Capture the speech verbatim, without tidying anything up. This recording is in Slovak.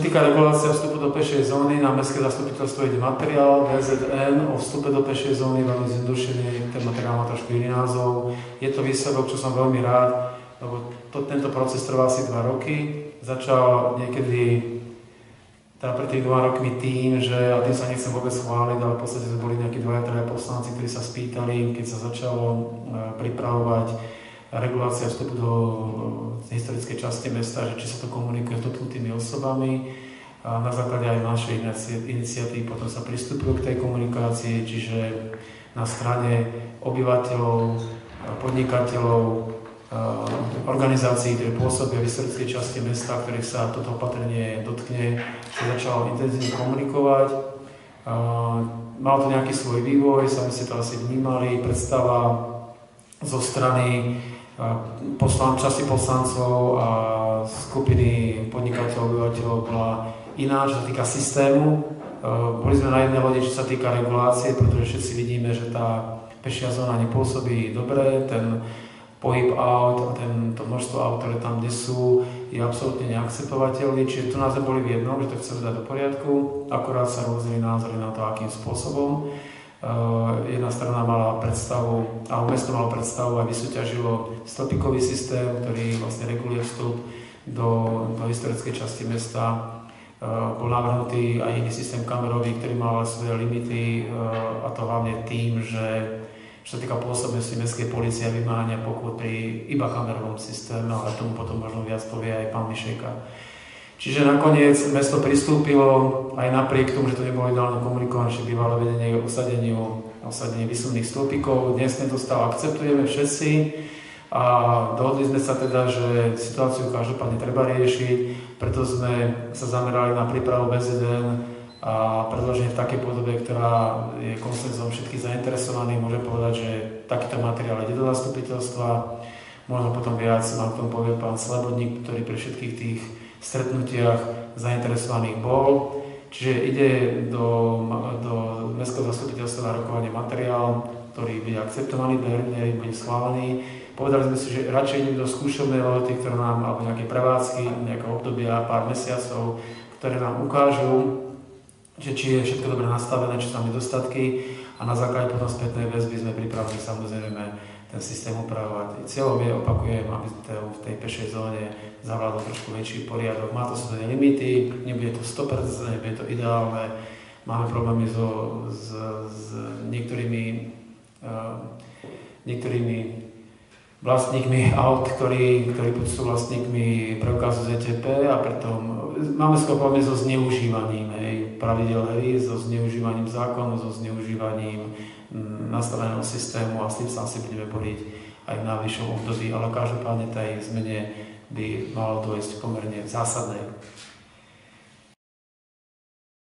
týka regulácia vstupu do pešej zóny, na mestské zastupiteľstvo ide materiál vé zet en o vstupe do pešej zóny, veľmi zjednodušený, ten materiál má trošku iný názov. Je to výsledok, čo som veľmi rád, lebo to, tento proces trvá asi dva roky. Začal niekedy teda pred tými dvoma rokmi tým, že, a tým sa nechcem vôbec chváliť, ale v podstate boli nejakí dvaja, traja poslanci, ktorí sa spýtali, keď sa začalo pripravovať regulácia vstupu do historickej časti mesta, že či sa to komunikuje s dotknutými osobami. A na základe aj našej iniciatívy potom sa pristúpilo k tej komunikácii, čiže na strane obyvateľov, podnikateľov, organizácií, ktoré pôsobia v historickej časti mesta, ktorých sa toto opatrenie dotkne, sa začalo intenzívne komunikovať. Mal to nejaký svoj vývoj, sami ste to asi vnímali, predstava zo strany Poslan, časti poslancov a skupiny podnikateľov, obyvateľov bola iná, čo sa týka systému. Boli sme na jednej lodi, čo sa týka regulácie, pretože všetci vidíme, že tá pešia zóna nepôsobí dobre, ten pohyb aut a ten, to množstvo aut, ktoré tam kde sú, je absolútne neakceptovateľný. Čiže tu nás boli v jednom, že to chceme dať do poriadku, akorát sa rôzili názory na to, akým spôsobom. Uh, jedna strana mala predstavu, alebo mesto malo predstavu a vysúťažilo stĺpikový systém, ktorý vlastne reguluje vstup do, do historickej časti mesta. Uh, bol navrhnutý aj iný systém kamerový, ktorý mal svoje limity, uh, a to hlavne tým, že čo sa týka pôsobnosti mestskej polície a vymáhania pokút pri iba kamerovom systéme, ale tomu potom možno viac povie aj pán Mišejka. Čiže nakoniec mesto pristúpilo, aj napriek tomu, že to nebolo ideálne komunikované, že bývalo vedenie osadeniu, osadenie výsumných stĺpikov. Dnes tento stav akceptujeme všetci a dohodli sme sa teda, že situáciu každopádne treba riešiť, preto sme sa zamerali na prípravu vé zet en a predloženie v takej podobe, ktorá je konsenzom všetkých zainteresovaných. Môžem povedať, že takýto materiál ide do zastupiteľstva. Možno potom viac nám k tomu povie pán Slobodník, ktorý pri všetkých tých stretnutiach zainteresovaných bol. Čiže ide do, do mestského zastupiteľstva na rokovanie materiál, ktorý bude akceptovaný, verejne bude schválený. Povedali sme si, že radšej ideme do skúšovnej lehoty, ktoré nám, alebo nejaké prevádzky, nejaké obdobia, pár mesiacov, ktoré nám ukážu, že či je všetko dobre nastavené, či sú tam nedostatky a na základe potom spätnej väzby sme pripravili samozrejme ten systém upravovať. Cieľom je, opakujem, aby v tej pešej zóne zavládol trošku väčší poriadok. Má to svoje limity, nebude to sto percent, nebude to ideálne. Máme problémy so, s, s niektorými, uh, niektorými vlastníkmi aut, ktorí, ktorí sú vlastníkmi preukazu zet té pé a preto máme skôr problémy so zneužívaním hej, pravidel hry, so zneužívaním zákonu, so zneužívaním nastaveného systému a s tým sa asi budeme boriť aj v najvyššom období, ale každopádne tej zmene by malo dôjsť pomerne zásadnej.